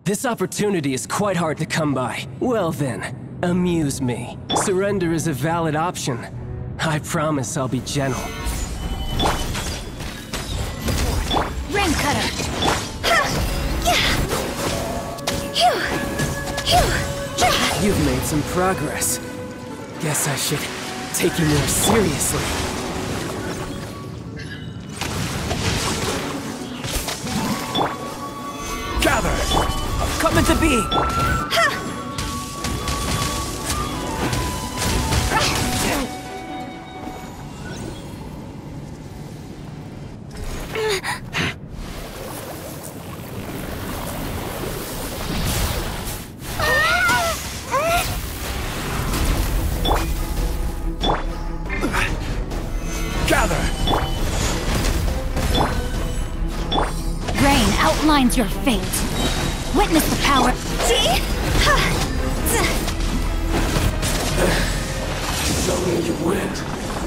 This opportunity is quite hard to come by. Well then, amuse me. Surrender is a valid option. I promise I'll be gentle. Rain cutter! You've made some progress. Guess I should take you more seriously. Gather! Come into being! Rain outlines your fate. Witness the power. So you win.